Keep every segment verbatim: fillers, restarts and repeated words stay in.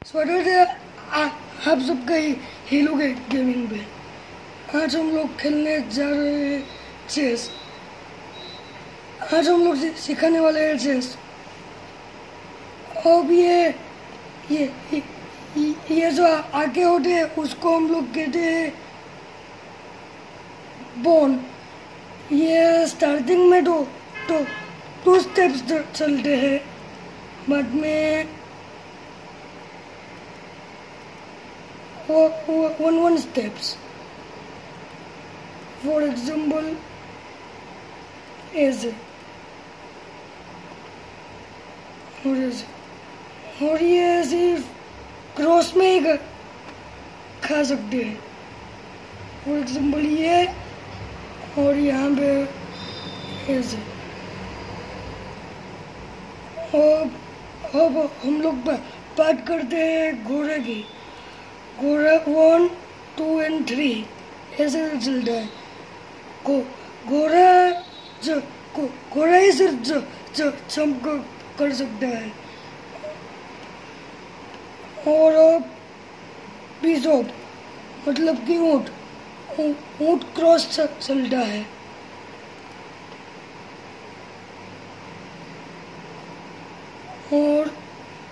स्वागत है आप सबका ही हीलो के गेमिंग पे। आज हम लोग खेलने जा रहे हैं चेस। आज हम लोग सिखाने वाले हैं चेस। अब ये ये ये, ये जो आगे होते हैं उसको हम लोग कहते हैं बॉन। ये स्टार्टिंग में तो तो टू स्टेप्स चलते हैं, बाद में one one steps. For example, ऐसे और ऐसे, और ये सिर्फ क्रॉस में ही खा सकते हैं। फॉर एग्जाम्पल ये और यहाँ पे ऐसे। अब अब हम लोग बात करते हैं घोड़े की। घोड़ा वन टू एंड थ्री ऐसे चलता है। घो घोड़ा जो घोड़ा ही सिर्फ जो जो जंप कर सकता है। और बिशॉप मतलब कि ऊँट ऊँट क्रॉस चलता है। और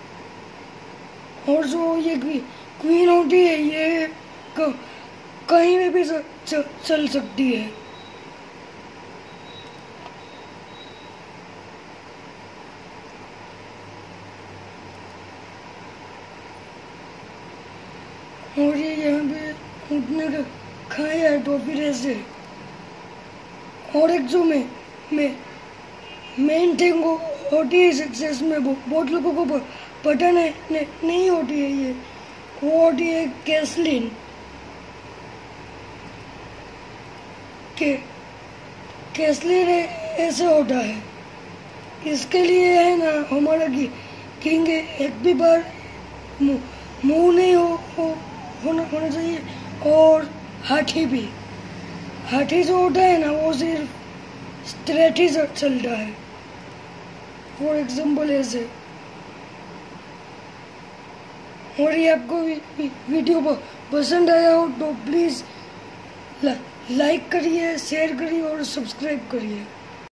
और जो ये क्वीन होती है ये कहीं में भी चल सकती है। और ये यहाँ पे उठने का खाया है तो फिर ऐसे। और एक जो में में मेन थिंग होती है सक्सेस में, बहुत लोगों को पता नहीं, नहीं नहीं होती है ये, वो होती है कैसलिन। के कैसलिन ऐसे होता है। इसके लिए है ना हमारा की किंग एक भी बार मुंह नहीं हो, हो होना होना चाहिए। और हाथी भी, हाथी जो होता है ना वो सिर्फ स्ट्रेट ही चलता है। फॉर एग्जाम्पल ऐसे। और ये आपको वीडियो पसंद आया हो तो प्लीज़ लाइक करिए, शेयर करिए और सब्सक्राइब करिए।